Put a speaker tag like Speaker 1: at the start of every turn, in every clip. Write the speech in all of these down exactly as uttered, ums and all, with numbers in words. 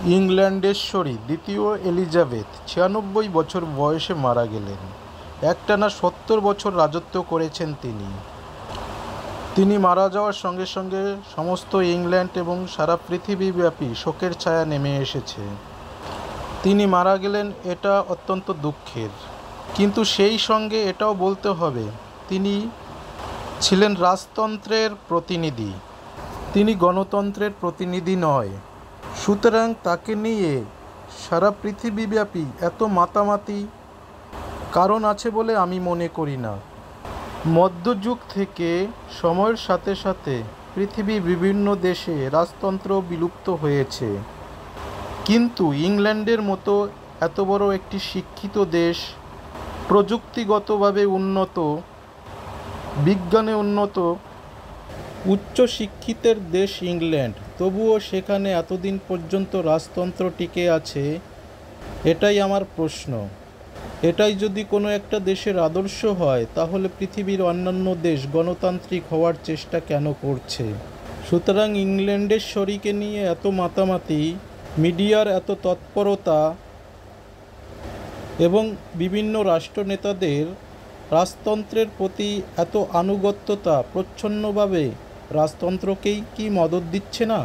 Speaker 1: ইংল্যান্ডেশ্বরী দ্বিতীয় এলিজাবেথ ছিয়ানব্বই বছর বয়সে মারা গেলেন। একটানা সত্তর বছর রাজত্ব করেছেন তিনি। তিনি মারা যাওয়ার সঙ্গে সঙ্গে সমস্ত ইংল্যান্ড এবং সারা পৃথিবীব্যাপী শোকের ছায়া নেমে এসেছে। তিনি মারা গেলেন, এটা অত্যন্ত দুঃখের, কিন্তু সেই সঙ্গে এটাও বলতে হবে তিনি ছিলেন রাজতন্ত্রের প্রতিনিধি, তিনি গণতন্ত্রের প্রতিনিধি নয়। সুতরাং তাকে নিয়ে সারা পৃথিবীব্যাপী এত মাতামাতি কারণ আছে বলে আমি মনে করি না। মধ্যযুগ থেকে সময়ের সাথে সাথে পৃথিবীর বিভিন্ন দেশে রাজতন্ত্র বিলুপ্ত হয়েছে, কিন্তু ইংল্যান্ডের মতো এত বড় একটি শিক্ষিত দেশ, প্রযুক্তিগতভাবে উন্নত, বিজ্ঞানে উন্নত, উচ্চ শিক্ষিতের দেশ ইংল্যান্ড, তবুও সেখানে এতদিন পর্যন্ত রাজতন্ত্র টিকে আছে। এটাই আমার প্রশ্ন। এটাই যদি কোনো একটা দেশের আদর্শ হয়, তাহলে পৃথিবীর অন্যান্য দেশ গণতান্ত্রিক হওয়ার চেষ্টা কেন করছে? সুতরাং ইংল্যান্ডেশ্বরীকে নিয়ে এত মাতামাতি, মিডিয়ার এত তৎপরতা এবং বিভিন্ন রাষ্ট্রনেতাদের রাজতন্ত্রের প্রতি এত আনুগত্যতা প্রচ্ছন্নভাবে রাজতন্ত্রকেই কি মদত দিচ্ছে না?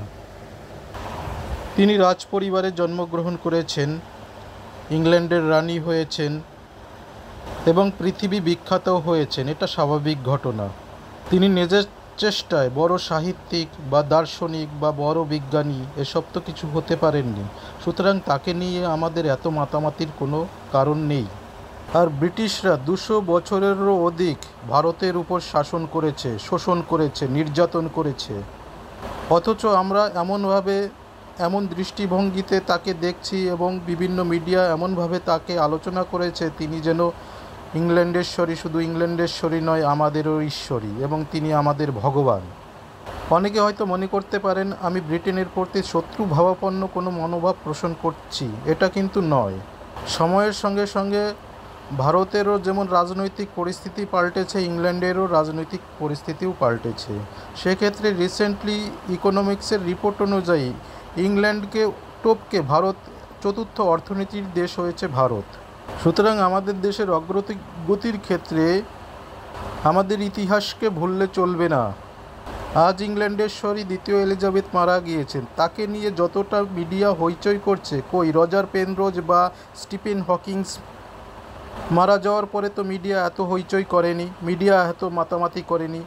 Speaker 1: তিনি রাজপরিবারে জন্মগ্রহণ করেছেন, ইংল্যান্ডের রানী হয়েছেন এবং পৃথিবী বিখ্যাতও হয়েছেন, এটা স্বাভাবিক ঘটনা। তিনি নিজের চেষ্টায় বড় সাহিত্যিক বা দার্শনিক বা বড় বিজ্ঞানী এসব তো কিছু হতে পারেননি। সুতরাং তাকে নিয়ে আমাদের এত মাতামাতির কোনো কারণ নেই। আর ব্রিটিশরা দুশো বছরেরও অধিক ভারতের উপর শাসন করেছে, শোষণ করেছে, নির্যাতন করেছে, অথচ আমরা এমনভাবে এমন দৃষ্টিভঙ্গিতে তাকে দেখছি এবং বিভিন্ন মিডিয়া এমনভাবে তাকে আলোচনা করেছে তিনি যেন ইংল্যান্ডেশ্বরী, শুধু ইংল্যান্ডেশ্বরী নয়, আমাদেরও ঈশ্বরী এবং তিনি আমাদের ভগবান। অনেকে হয়তো মনে করতে পারেন আমি ব্রিটেনের প্রতি শত্রু ভাবাপন্ন কোনো মনোভাব পোষণ করছি, এটা কিন্তু নয়। সময়ের সঙ্গে সঙ্গে ভারতেরও যেমন রাজনৈতিক পরিস্থিতি পাল্টেছে, ইংল্যান্ডেরও রাজনৈতিক পরিস্থিতিও পাল্টেছে। সেক্ষেত্রে রিসেন্টলি ইকোনমিক্সের রিপোর্ট অনুযায়ী ইংল্যান্ডকে টপকে ভারত চতুর্থ অর্থনীতির দেশ হয়েছে ভারত। সুতরাং আমাদের দেশের অগ্রগতির ক্ষেত্রে আমাদের ইতিহাসকে ভুললে চলবে না। আজ ইংল্যান্ডেশ্বরী দ্বিতীয় এলিজাবেথ মারা গিয়েছেন, তাকে নিয়ে যতটা মিডিয়া হইচই করছে, কই রজার পেনরোজ বা স্টিফেন হকিংস মারা যাওয়ার পরে তো মিডিয়া এত হইচই করেনি, মিডিয়া এত মাতামাতি করেনি।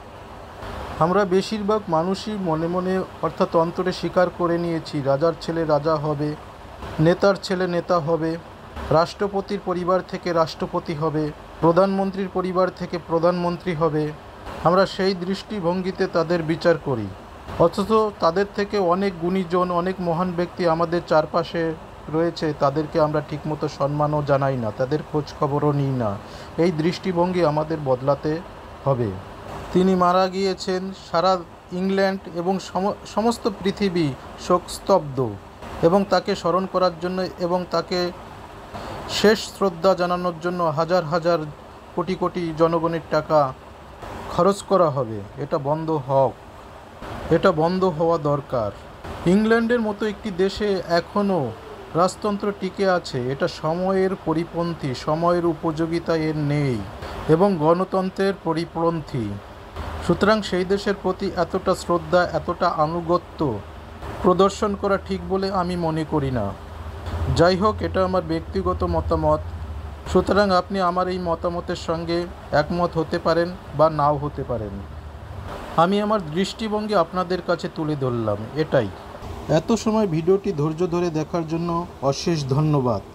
Speaker 1: আমরা বেশিরভাগ মানুষই মনে মনে অর্থাৎ অন্তরে স্বীকার করে নিয়েছি রাজার ছেলে রাজা হবে, নেতার ছেলে নেতা হবে, রাষ্ট্রপতির পরিবার থেকে রাষ্ট্রপতি হবে, প্রধানমন্ত্রীর পরিবার থেকে প্রধানমন্ত্রী হবে। আমরা সেই দৃষ্টিভঙ্গিতে তাদের বিচার করি, অথচ তাদের থেকে অনেক গুণীজন, অনেক মহান ব্যক্তি আমাদের চারপাশে রয়েছে, তাদেরকে আমরা ঠিকমতো সম্মানও জানাই না, তাদের খোঁজ খবরও নিই না। এই দৃষ্টিভঙ্গি আমাদের বদলাতে হবে। তিনি মারা গিয়েছেন, সারা ইংল্যান্ড এবং সমস্ত পৃথিবী শোকস্তব্ধ, এবং তাকে স্মরণ করার জন্য এবং তাকে শেষ শ্রদ্ধা জানানোর জন্য হাজার হাজার কোটি কোটি জনগণের টাকা খরচ করা হবে। এটা বন্ধ হোক, এটা বন্ধ হওয়া দরকার। ইংল্যান্ডের মতো একটি দেশে এখনও রাজতন্ত্র টিকে আছে, এটা সময়ের পরিপন্থী, সময়ের উপযোগিতা এর নেই এবং গণতন্ত্রের পরিপন্থী। সুতরাং সেই দেশের প্রতি এতটা শ্রদ্ধা, এতটা আনুগত্য প্রদর্শন করা ঠিক বলে আমি মনে করি না। যাই হোক, এটা আমার ব্যক্তিগত মতামত। সুতরাং আপনি আমার এই মতামতের সঙ্গে একমত হতে পারেন বা নাও হতে পারেন। আমি আমার দৃষ্টিভঙ্গি আপনাদের কাছে তুলে ধরলাম, এটাই। এত সময় ভিডিওটি ধৈর্য ধরে দেখার জন্য অশেষ ধন্যবাদ।